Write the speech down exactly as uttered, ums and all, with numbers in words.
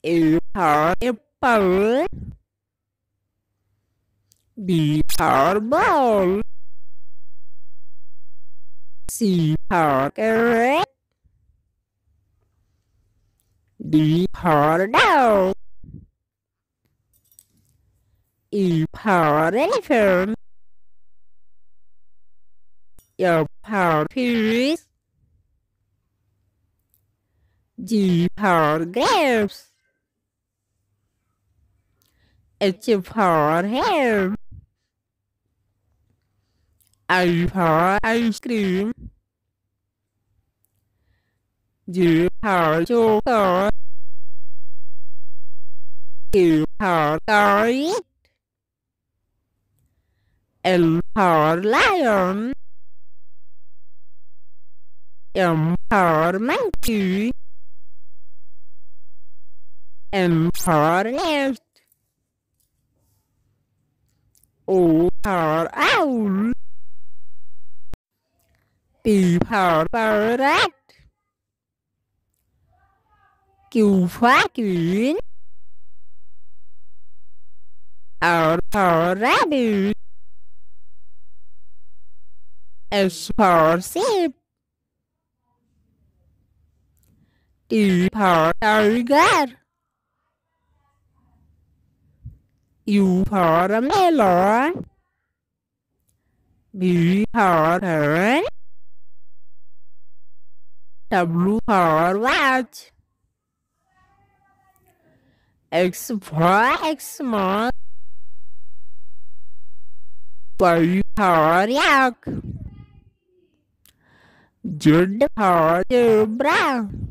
A for apple. B for ball. C for carrot. D for dog. E for elephant. F for fish. G for grapes. H for ham. I for ice cream. J for chocolate. Q for kite. L for lion. M for monkey. N for nest. O for owl. P for parrot. Q for quyển. R for rabbit. S for sheep. T for tiger. U for melon. V for hen. W for watch. X for Xmas. Y for yak. Z for zebra.